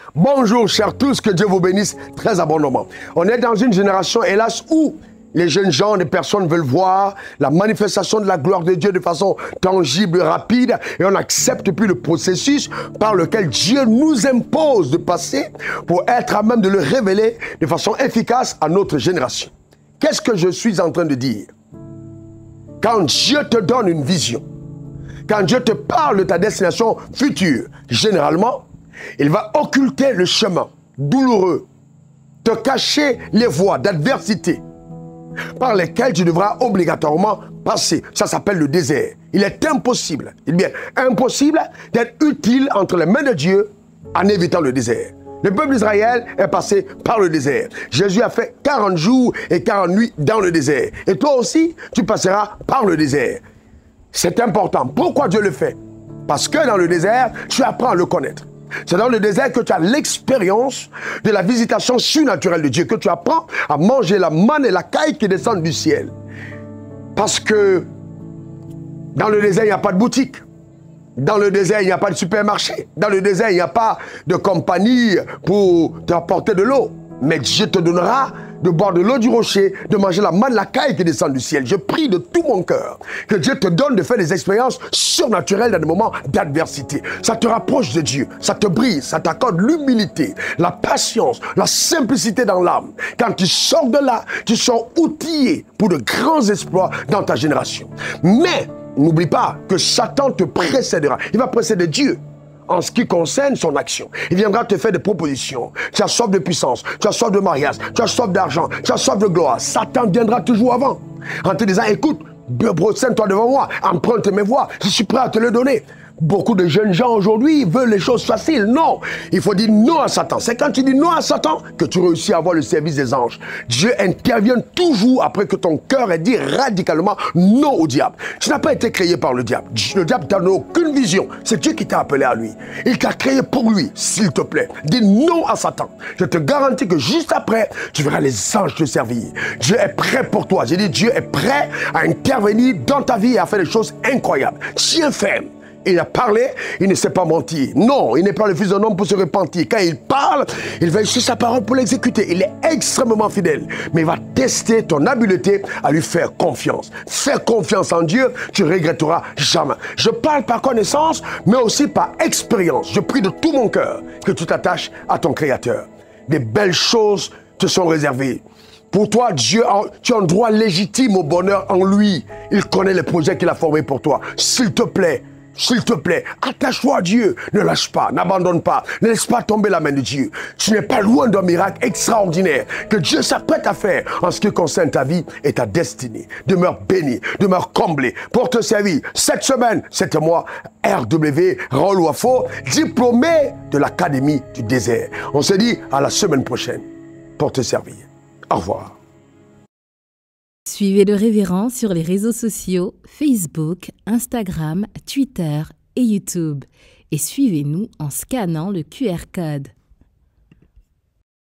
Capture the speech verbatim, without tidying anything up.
Bonjour chers tous, que Dieu vous bénisse très abondamment. On est dans une génération, hélas, où les jeunes gens, les personnes veulent voir la manifestation de la gloire de Dieu de façon tangible, rapide, et on n'accepte plus le processus par lequel Dieu nous impose de passer pour être à même de le révéler de façon efficace à notre génération. Qu'est-ce que je suis en train de dire? Quand Dieu te donne une vision, quand Dieu te parle de ta destination future, généralement, il va occulter le chemin douloureux, te cacher les voies d'adversité par lesquelles tu devras obligatoirement passer. Ça s'appelle le désert. Il est impossible, il est bien impossible d'être utile entre les mains de Dieu en évitant le désert. Le peuple d'Israël est passé par le désert. Jésus a fait quarante jours et quarante nuits dans le désert. Et toi aussi, tu passeras par le désert. C'est important. Pourquoi Dieu le fait? Parce que dans le désert, tu apprends à le connaître. C'est dans le désert que tu as l'expérience de la visitation surnaturelle de Dieu, que tu apprends à manger la manne et la caille qui descendent du ciel. Parce que dans le désert, il n'y a pas de boutique. Dans le désert, il n'y a pas de supermarché. Dans le désert, il n'y a pas de compagnie pour t'apporter de l'eau. Mais Dieu te donnera de boire de l'eau du rocher, de manger la manne, la caille qui descend du ciel. Je prie de tout mon cœur que Dieu te donne de faire des expériences surnaturelles dans des moments d'adversité. Ça te rapproche de Dieu, ça te brise, ça t'accorde l'humilité, la patience, la simplicité dans l'âme. Quand tu sors de là, tu sors outillé pour de grands exploits dans ta génération. Mais n'oublie pas que Satan te précédera. Il va précéder Dieu en ce qui concerne son action. Il viendra te faire des propositions. Tu as soif de puissance, tu as soif de mariage, tu as soif d'argent, tu as soif de gloire. Satan viendra toujours avant en te disant, écoute, brossine-toi devant moi, emprunte mes voies, je suis prêt à te le donner. Beaucoup de jeunes gens aujourd'hui veulent les choses faciles. Non, il faut dire non à Satan. C'est quand tu dis non à Satan que tu réussis à avoir le service des anges. Dieu intervient toujours après que ton cœur ait dit radicalement non au diable. Tu n'as pas été créé par le diable. Le diable t'a donné aucune vision. C'est Dieu qui t'a appelé à lui. Il t'a créé pour lui, s'il te plaît. Dis non à Satan. Je te garantis que juste après, tu verras les anges te servir. Dieu est prêt pour toi. J'ai dit Dieu est prêt à intervenir dans ta vie et à faire des choses incroyables. Tiens ferme. Il a parlé, il ne sait pas mentir. Non, il n'est pas le fils d'un homme pour se repentir. Quand il parle, il va sur sa parole pour l'exécuter. Il est extrêmement fidèle. Mais il va tester ton habileté à lui faire confiance. Faire confiance en Dieu, tu ne regretteras jamais. Je parle par connaissance, mais aussi par expérience. Je prie de tout mon cœur que tu t'attaches à ton Créateur. Des belles choses te sont réservées. Pour toi, Dieu, tu as un droit légitime au bonheur en lui. Il connaît les projets qu'il a formés pour toi. S'il te plaît, S'il te plaît, attache-toi à Dieu. Ne lâche pas, n'abandonne pas. Ne laisse pas tomber la main de Dieu. Tu n'es pas loin d'un miracle extraordinaire que Dieu s'apprête à faire en ce qui concerne ta vie et ta destinée. Demeure béni, demeure comblé pour te servir. Cette semaine, c'était moi, R W Raoul Wafo, diplômé de l'Académie du désert. On se dit à la semaine prochaine pour te servir. Au revoir. Suivez le révérend sur les réseaux sociaux, Facebook, Instagram, Twitter et YouTube. Et suivez-nous en scannant le Q R code.